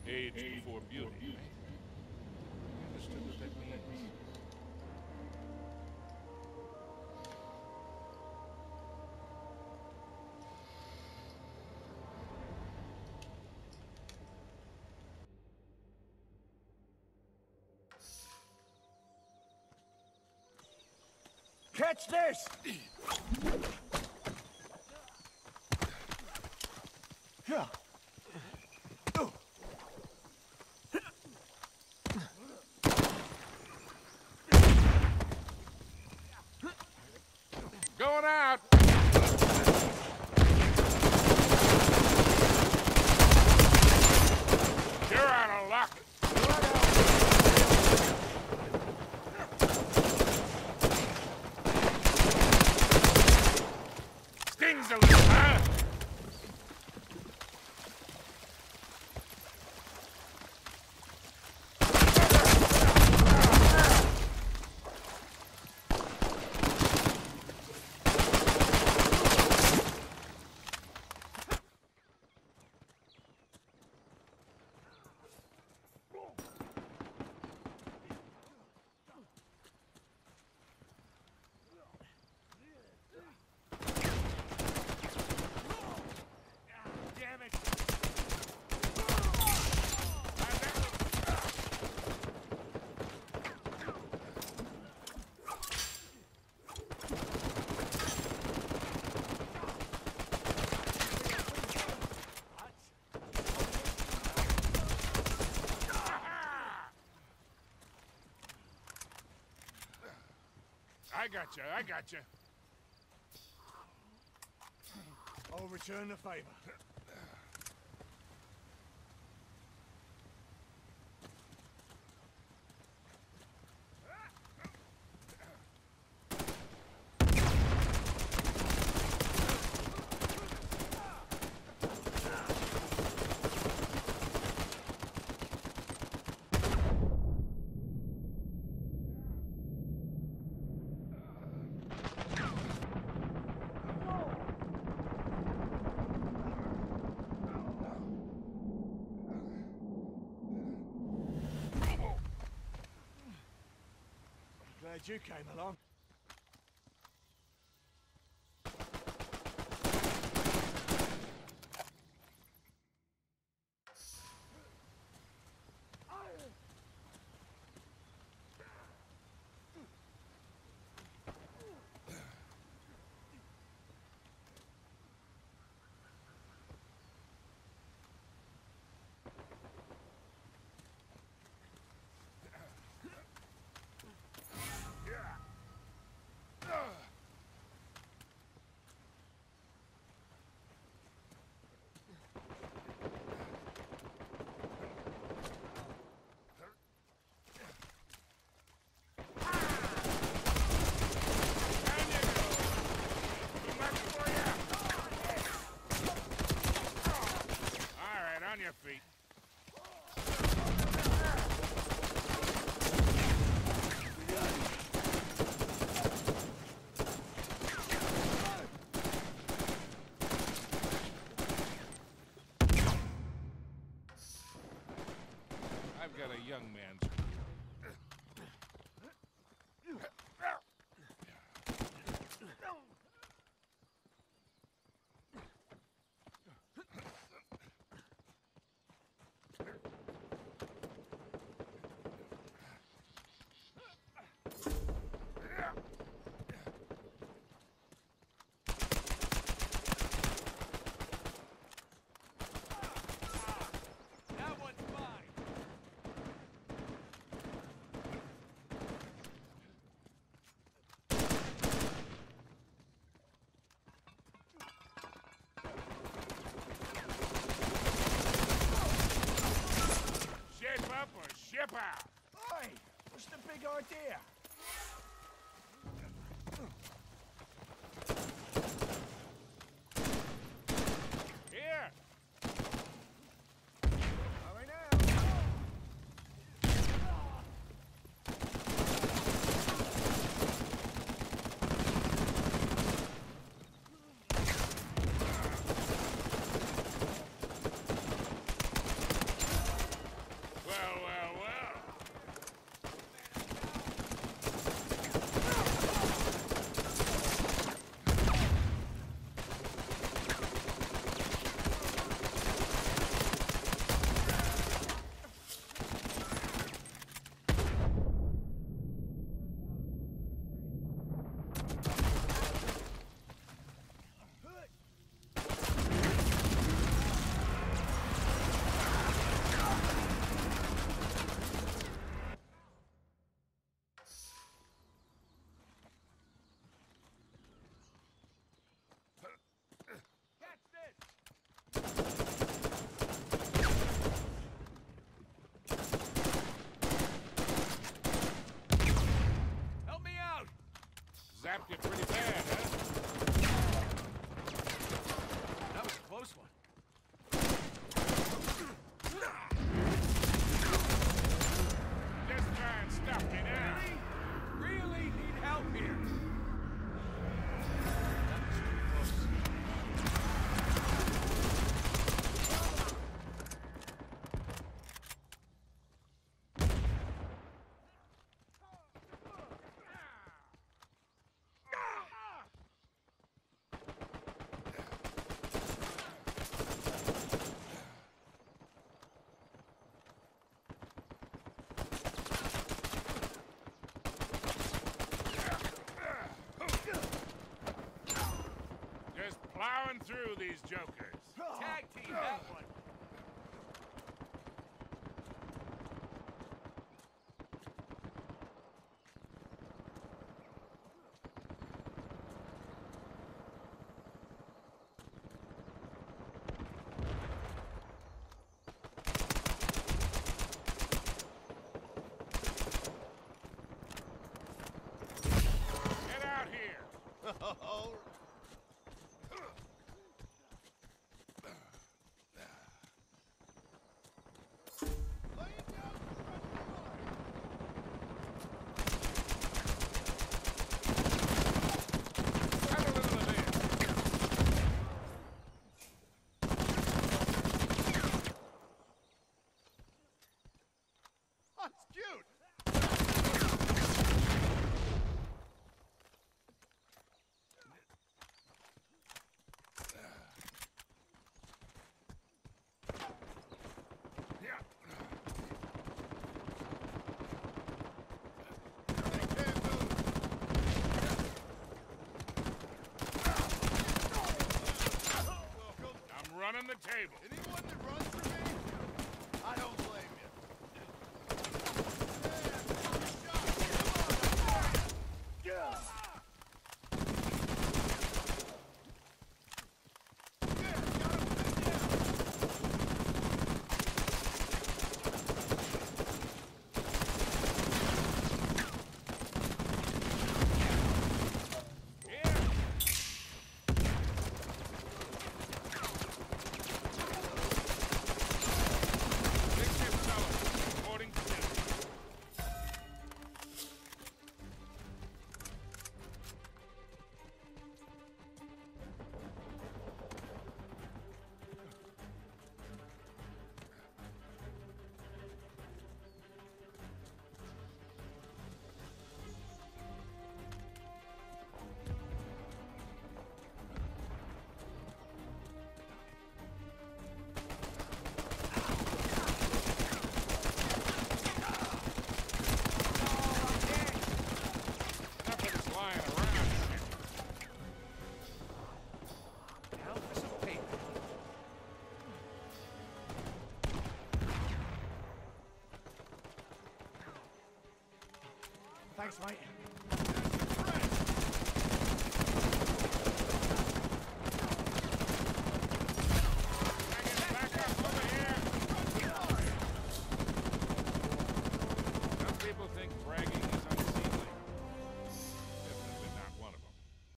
Age before beauty, right? You understood what that means? Catch this! Yeah. Going out! You're out of luck! Stings a little, huh? I gotcha. I'll return the favor. Glad you came along. On your feet. I've got a young man's view. Ship out! Oi! What's the big idea? Here! Hurry now! Zapped you pretty bad, huh? That was a close one. Just try and stop me now. Really need help here. Just plowing through these jokers. Tag team that one. Get out here. Have a little of this. That's cute. Yeah. I'm running the table. Anyone that runs for me? I don't blame you. Here. Fix this fellow, according to this. Enough of this lying around shit. Now for some paper. Thanks, mate.